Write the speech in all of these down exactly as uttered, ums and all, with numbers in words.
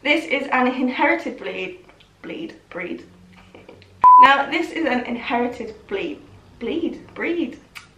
This is an inherited bleed, bleed, breed. Now, this is an inherited bleed, bleed, breed.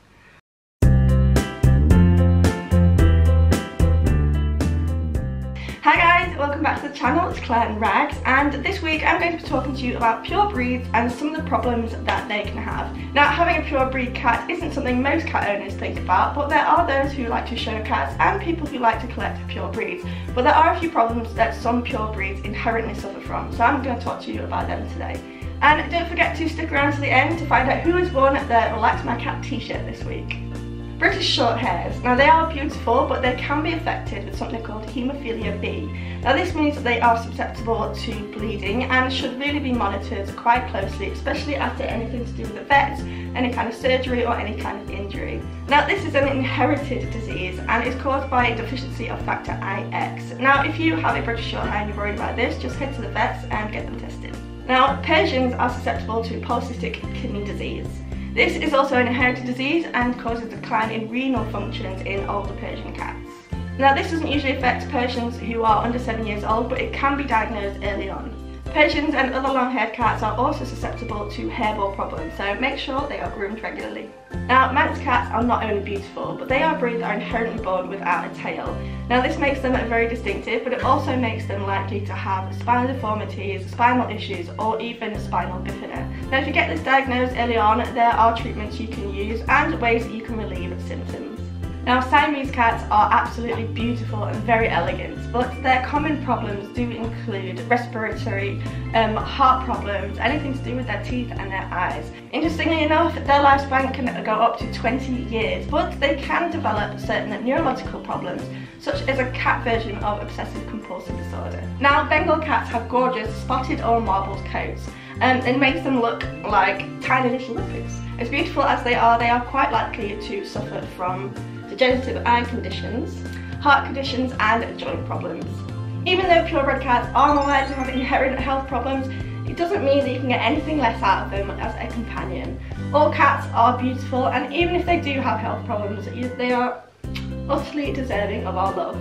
Hi guys, welcome back to the channel. It's Claire and Rags, and this week I'm going to be talking to you about pure breeds and some of the problems that they can have. Now, having a pure breed cat isn't something most cat owners think about, but there are those who like to show cats and people who like to collect pure breeds. But there are a few problems that some pure breeds inherently suffer from, so I'm going to talk to you about them today. And don't forget to stick around to the end to find out who has won the Relax My Cat t-shirt this week. British short hairs. Now, they are beautiful, but they can be affected with something called haemophilia B. Now, this means that they are susceptible to bleeding and should really be monitored quite closely, especially after anything to do with the vet, any kind of surgery or any kind of injury. Now, this is an inherited disease and is caused by a deficiency of factor I X. Now, if you have a British short hair and you're worried about this, just head to the vets and get them tested. Now, Persians are susceptible to polycystic kidney disease. This is also an inherited disease and causes a decline in renal functions in older Persian cats. Now, this doesn't usually affect Persians who are under seven years old, but it can be diagnosed early on. Persians and other long-haired cats are also susceptible to hairball problems, so make sure they are groomed regularly. Now, Manx cats are not only beautiful, but they are breeds that are inherently born without a tail. Now, this makes them very distinctive, but it also makes them likely to have spinal deformities, spinal issues, or even spinal bifida. Now, if you get this diagnosed early on, there are treatments you can use and ways that you can relieve symptoms. Now, Siamese cats are absolutely beautiful and very elegant, but their common problems do include respiratory, um, heart problems, anything to do with their teeth and their eyes. Interestingly enough, their lifespan can go up to twenty years, but they can develop certain neurological problems, such as a cat version of obsessive compulsive disorder. Now, Bengal cats have gorgeous spotted or marbled coats, and it makes them look like tiny little leopards. As beautiful as they are, they are quite likely to suffer from degenerative eye conditions, heart conditions and joint problems. Even though purebred cats are more likely to have inherent health problems, it doesn't mean that you can get anything less out of them as a companion. All cats are beautiful, and even if they do have health problems, they are utterly deserving of our love.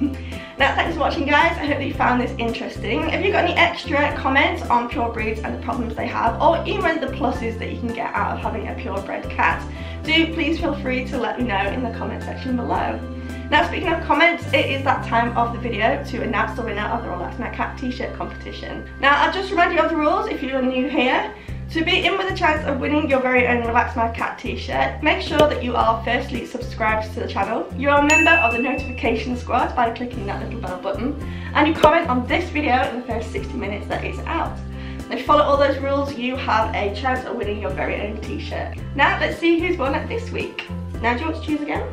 Now, thanks for watching guys, I hope that you found this interesting. If you've got any extra comments on pure breeds and the problems they have, or even the pluses that you can get out of having a purebred cat, do please feel free to let me know in the comment section below. Now, speaking of comments, it is that time of the video to announce the winner of the Relax My Cat t-shirt competition. Now, I'll just remind you of the rules if you're new here. To be in with a chance of winning your very own Relax My Cat t-shirt, make sure that you are firstly subscribed to the channel, you're a member of the notification squad by clicking that little bell button, and you comment on this video in the first sixty minutes that it's out. If you follow all those rules, you have a chance of winning your very own t-shirt. Now, let's see who's won it this week. Now, do you want to choose again?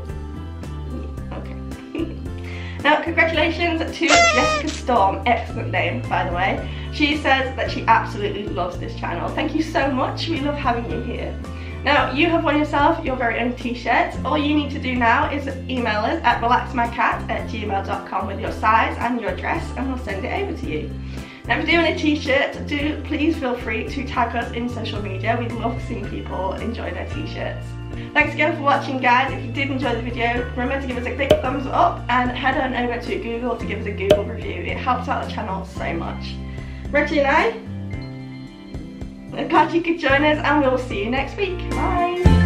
Yeah, okay. Now, congratulations to Jessica Storm, excellent name by the way. She says that she absolutely loves this channel. Thank you so much, we love having you here. Now, you have won yourself your very own t-shirt. All you need to do now is email us at relax my cat at gmail dot com with your size and your address, and we'll send it over to you. Now, if you're doing a t-shirt, do please feel free to tag us in social media. We'd love seeing people enjoy their t-shirts. Thanks again for watching guys. If you did enjoy the video, remember to give us a big thumbs up and head on over to Google to give us a Google review. It helps out the channel so much. Reggie and I, I'm glad you could join us, and we'll see you next week. Bye!